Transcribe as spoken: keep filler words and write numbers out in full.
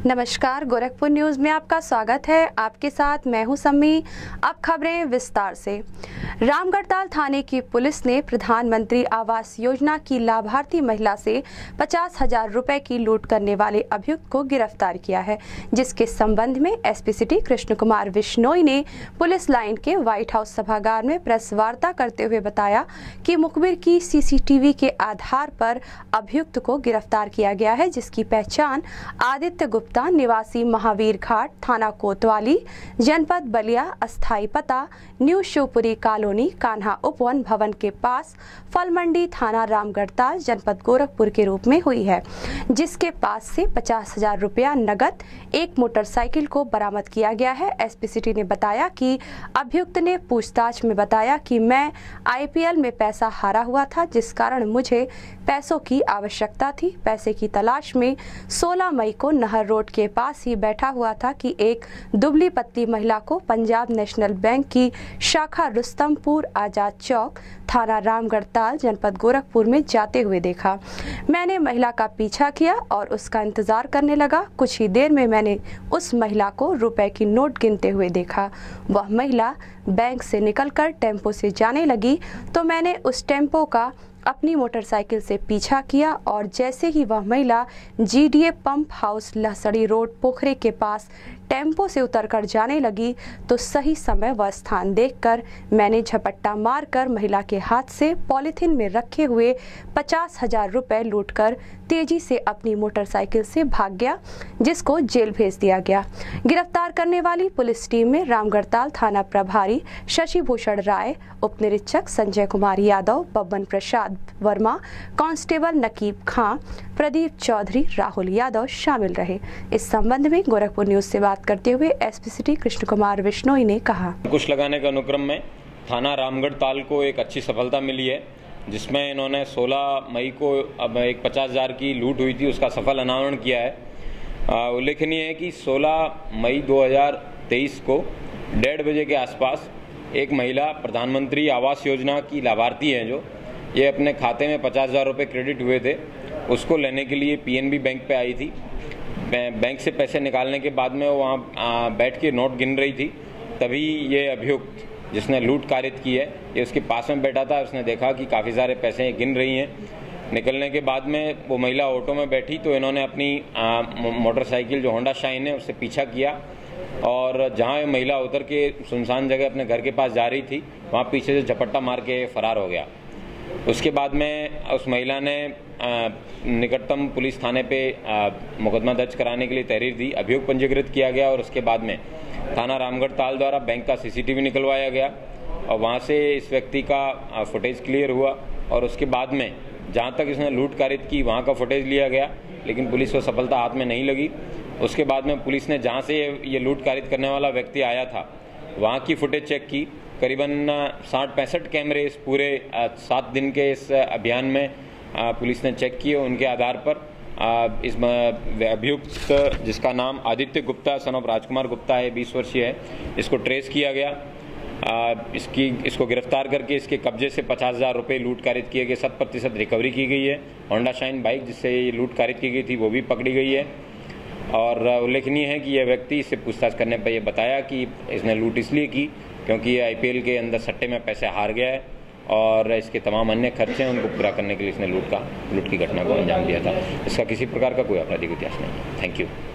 नमस्कार, गोरखपुर न्यूज में आपका स्वागत है। आपके साथ मैं हूं सम्मी। अब खबरें विस्तार से। रामगढ़ताल थाने की पुलिस ने प्रधानमंत्री आवास योजना की लाभार्थी महिला से पचास हजार रुपए की लूट करने वाले अभियुक्त को गिरफ्तार किया है, जिसके संबंध में एसपी सिटी कृष्ण कुमार बिश्नोई ने पुलिस लाइन के व्हाइट हाउस सभागार में प्रेस वार्ता करते हुए बताया कि मुखबिर की सीसीटीवी के आधार पर अभियुक्त को गिरफ्तार किया गया है, जिसकी पहचान आदित्य गुप्ता निवासी महावीर घाट, थाना कोतवाली, जनपद बलिया, अस्थायी पता न्यू शिवपुरी कॉलोनी, कान्हा उपवन भवन के पास, फल मंडी, थाना रामगढ़ताल, जनपद गोरखपुर के रूप में हुई है, जिसके पास से पचास हजार रुपया नगद, एक मोटरसाइकिल को बरामद किया गया है। एसपी सिटी ने बताया कि अभियुक्त ने पूछताछ में बताया कि मैं आईपीएल में पैसा हारा हुआ था, जिस कारण मुझे पैसों की आवश्यकता थी। पैसे की तलाश में सोलह मई को नहर रोड के पास ही बैठा हुआ था कि एक दुबली पत्ती महिला को पंजाब नेशनल बैंक की शाखा रुस्तमपुर आजाद चौक, थाना रामगढ़ताल, जनपद गोरखपुर में जाते हुए देखा। मैंने महिला का पीछा किया और उसका इंतजार करने लगा। कुछ ही देर में मैंने उस महिला को रुपए की नोट गिनते हुए देखा। वह महिला बैंक से निकलकर टेम्पो से जाने लगी तो मैंने उस टेम्पो का अपनी मोटरसाइकिल से पीछा किया और जैसे ही वह महिला GDA pump house Lahsadi road पोखरे के पास टेम्पो से उतरकर जाने लगी तो सही समय व स्थान देखकर मैंने झपट्टा मारकर महिला के हाथ से पॉलिथीन में रखे हुए पचास हजार रुपए लूटकर तेजी से अपनी मोटरसाइकिल से भाग गया, जिसको जेल भेज दिया गया। गिरफ्तार करने वाली पुलिस टीम में रामगढ़ताल थाना प्रभारी शशि भूषण राय, उप निरीक्षक संजय कुमार यादव, बब्बन प्रसाद वर्मा, कांस्टेबल नकीब खां, प्रदीप चौधरी, राहुल यादव शामिल रहे। इस संबंध में गोरखपुर न्यूज से बात करते हुए एसपी सिटी कृष्ण कुमार बिश्नोई ने कहा, अंकुश लगाने के अनुक्रम में थाना रामगढ़ताल को एक अच्छी सफलता मिली है, जिसमें इन्होंने सोलह मई को अब एक पचास हजार की लूट हुई थी, उसका सफल अनावरण किया है। उल्लेखनीय है कि सोलह मई दो हज़ार तेईस को डेढ़ बजे के आसपास एक महिला प्रधानमंत्री आवास योजना की लाभार्थी हैं, जो ये अपने खाते में पचास हजार रुपये क्रेडिट हुए थे, उसको लेने के लिए पीएनबी बैंक पे आई थी। बैंक से पैसे निकालने के बाद में वो वहाँ बैठ के नोट गिन रही थी, तभी ये अभियुक्त जिसने लूट कारित की है, ये उसके पास में बैठा था। उसने देखा कि काफ़ी सारे पैसे गिन रही हैं। निकलने के बाद में वो महिला ऑटो में बैठी तो इन्होंने अपनी मोटरसाइकिल जो होंडा शाइन है उससे पीछा किया और जहाँ ये महिला उतर के सुनसान जगह अपने घर के पास जा रही थी, वहाँ पीछे से झपट्टा मार के फरार हो गया। उसके बाद में उस महिला ने निकटतम पुलिस थाने पे मुकदमा दर्ज कराने के लिए तहरीर दी, अभियोग पंजीकृत किया गया और उसके बाद में थाना रामगढ़ताल द्वारा बैंक का सीसीटीवी निकलवाया गया और वहाँ से इस व्यक्ति का फुटेज क्लियर हुआ और उसके बाद में जहाँ तक इसने लूट कारित की वहाँ का फुटेज लिया गया, लेकिन पुलिस को सफलता हाथ में नहीं लगी। उसके बाद में पुलिस ने जहाँ से ये लूट कारित करने वाला व्यक्ति आया था वहाँ की फुटेज चेक की। करीबन साठ पैंसठ कैमरे इस पूरे सात दिन के इस अभियान में पुलिस ने चेक किए। उनके आधार पर इस अभियुक्त, जिसका नाम आदित्य गुप्ता सन ऑफ राजकुमार गुप्ता है, बीस वर्षीय है, इसको ट्रेस किया गया। इसकी इसको गिरफ्तार करके इसके कब्जे से पचास हजार रुपये लूट कारित किए गए, शत प्रतिशत रिकवरी की गई है। होंडा शाइन बाइक जिससे ये लूट कारित की गई थी वो भी पकड़ी गई है। और उल्लेखनीय है कि यह व्यक्ति इससे पूछताछ करने पर यह बताया कि इसने लूट इसलिए की क्योंकि ये आईपीएल के अंदर सट्टे में पैसे हार गया है और इसके तमाम अन्य खर्चे हैं उनको पूरा करने के लिए इसने लूट का लूट की घटना को अंजाम दिया था। इसका किसी प्रकार का कोई आपराधिक इतिहास नहीं है। Thank you.